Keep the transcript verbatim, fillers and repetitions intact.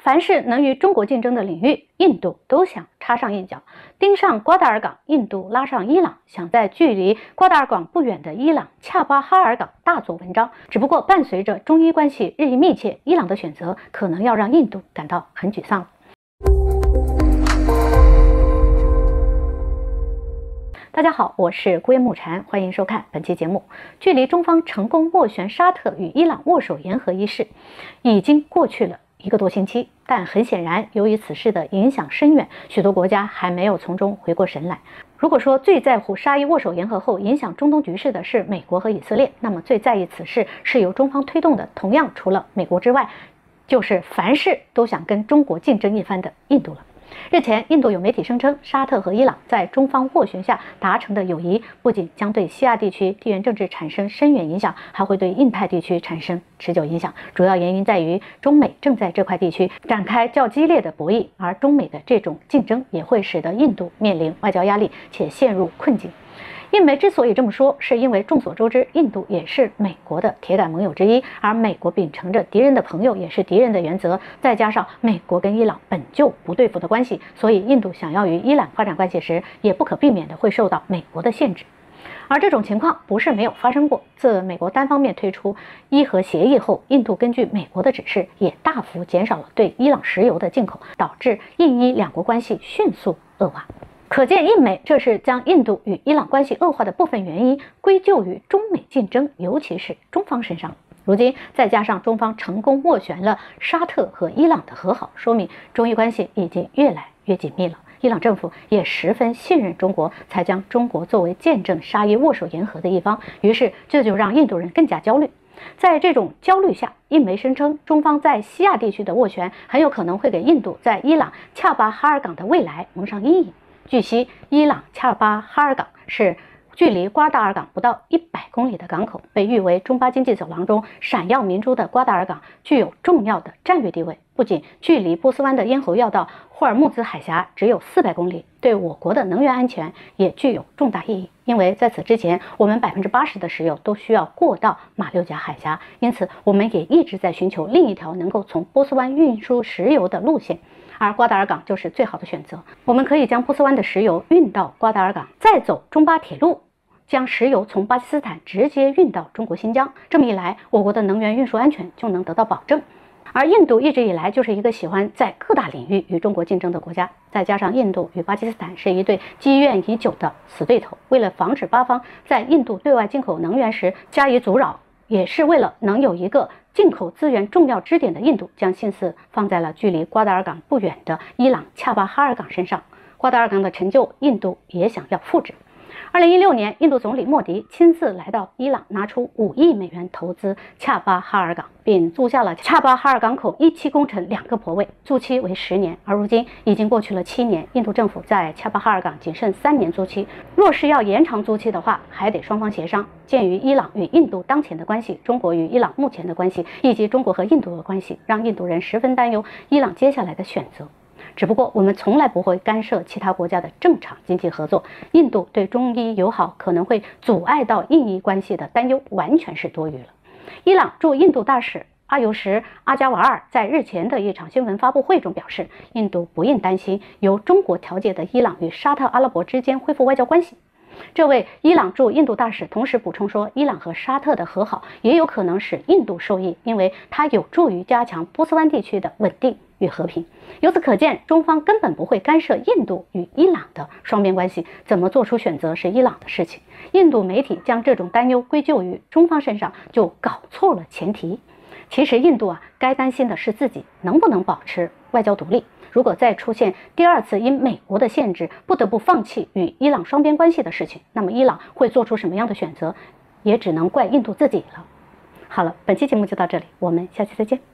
凡是能与中国竞争的领域，印度都想插上一脚。盯上瓜达尔港，印度拉上伊朗，想在距离瓜达尔港不远的伊朗恰巴哈尔港大做文章。只不过伴随着中伊关系日益密切，伊朗的选择可能要让印度感到很沮丧了。大家好，我是孤烟木禅，欢迎收看本期节目。距离中方成功斡旋沙特与伊朗握手言和一事，已经过去了一个多星期，但很显然，由于此事的影响深远，许多国家还没有从中回过神来。如果说最在乎沙伊握手言和后影响中东局势的是美国和以色列，那么最在意此事是由中方推动的，同样除了美国之外，就是凡事都想跟中国竞争一番的印度了。日前，印度有媒体声称，沙特和伊朗在中方斡旋下达成的友谊，不仅将对西亚地区地缘政治产生深远影响，还会对印太地区产生持久影响。主要原因在于，中美正在这块地区展开较激烈的博弈，而中美的这种竞争也会使得印度面临外交压力，且陷入困境。印媒之所以这么说，是因为众所周知，印度也是美国的铁杆盟友之一，而美国秉承着敌人的朋友也是敌人的原则，再加上美国跟伊朗本就不对付的关系，所以印度想要与伊朗发展关系时，也不可避免的会受到美国的限制。而这种情况不是没有发生过，自美国单方面推出伊核协议后，印度根据美国的指示，也大幅减少了对伊朗石油的进口，导致印伊两国关系迅速恶化。可见印媒这是将印度与伊朗关系恶化的部分原因归咎于中美竞争，尤其是中方身上。如今再加上中方成功斡旋了沙特和伊朗的和好，说明中伊关系已经越来越紧密了。伊朗政府也十分信任中国，才将中国作为见证沙伊握手言和的一方，于是这就让印度人更加焦虑。在这种焦虑下，印媒声称中方在西亚地区的斡旋很有可能会给印度在伊朗恰巴哈尔港的未来蒙上阴影。据悉，伊朗恰巴哈尔港是距离瓜达尔港不到一百公里的港口，被誉为中巴经济走廊中闪耀明珠的瓜达尔港具有重要的战略地位。不仅距离波斯湾的咽喉要道霍尔木兹海峡只有四百公里，对我国的能源安全也具有重大意义。因为在此之前，我们 百分之八十 的石油都需要过到马六甲海峡，因此我们也一直在寻求另一条能够从波斯湾运输石油的路线。而瓜达尔港就是最好的选择，我们可以将波斯湾的石油运到瓜达尔港，再走中巴铁路，将石油从巴基斯坦直接运到中国新疆。这么一来，我国的能源运输安全就能得到保证。而印度一直以来就是一个喜欢在各大领域与中国竞争的国家，再加上印度与巴基斯坦是一对积怨已久的死对头，为了防止巴方在印度对外进口能源时加以阻扰，也是为了能有一个进口资源重要支点的印度，将心思放在了距离瓜达尔港不远的伊朗恰巴哈尔港身上。瓜达尔港的成就，印度也想要复制。二零一六年，印度总理莫迪亲自来到伊朗，拿出五亿美元投资恰巴哈尔港，并租下了恰巴哈尔港口一期工程两个泊位，租期为十年。而如今已经过去了七年，印度政府在恰巴哈尔港仅剩三年租期，若是要延长租期的话，还得双方协商。鉴于伊朗与印度当前的关系，中国与伊朗目前的关系，以及中国和印度的关系，让印度人十分担忧伊朗接下来的选择。只不过我们从来不会干涉其他国家的正常经济合作，印度对中伊友好可能会阻碍到印伊关系的担忧完全是多余了。伊朗驻印度大使阿尤什·阿加瓦尔在日前的一场新闻发布会中表示，印度不应担心由中国调解的伊朗与沙特阿拉伯之间恢复外交关系。这位伊朗驻印度大使同时补充说，伊朗和沙特的和好也有可能使印度受益，因为它有助于加强波斯湾地区的稳定与和平。由此可见，中方根本不会干涉印度与伊朗的双边关系，怎么做出选择是伊朗的事情。印度媒体将这种担忧归咎于中方身上，就搞错了前提。其实印度啊，该担心的是自己能不能保持外交独立。如果再出现第二次因美国的限制不得不放弃与伊朗双边关系的事情，那么伊朗会做出什么样的选择，也只能怪印度自己了。好了，本期节目就到这里，我们下期再见。